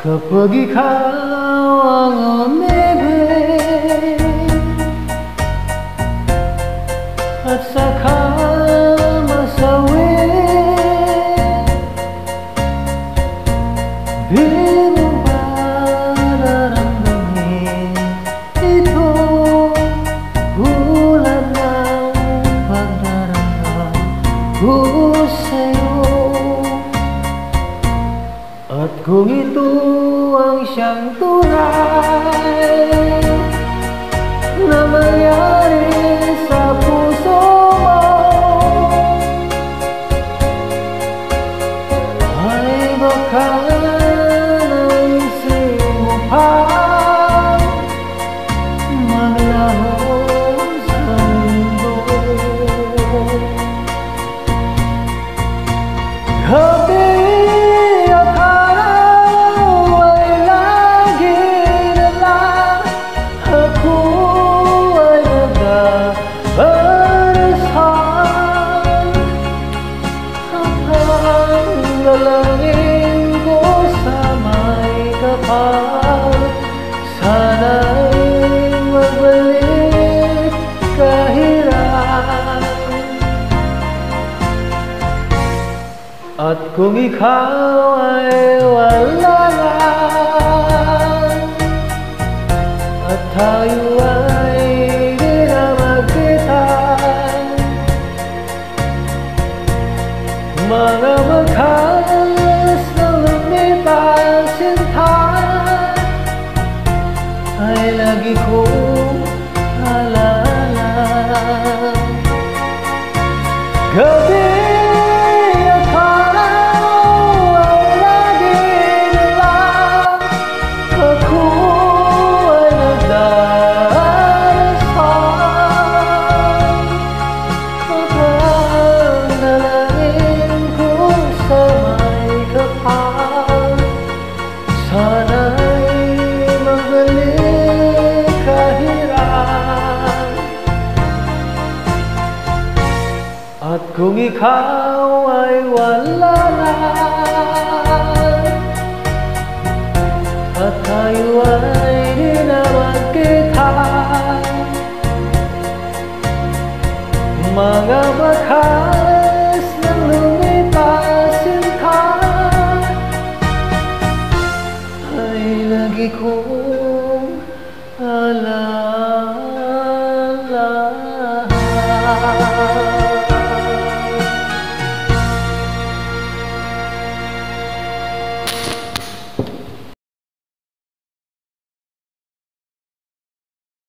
Kapag ikaw ang umibig at saka masawi, di mo ba nararamdamin ito? Ulan ng pagdarama ko sa'yo. At kung ito ang siyang tunay na mangyari sa puso mo, ay baka naisip mo pa maglaho sa mundo. Dalangin ko sa may kapal, sana'y magbalik kahirap. At kung ikaw ay wala na, at tayo ay di na magkita, mga wakas na lumipas sinta ay lagi kong alala. Gabi at araw ay lagi nila ako ay nagdarasal. Kapag nalangin sa may kapal, sana'y magbalik kahirap. At kung ikaw ay wala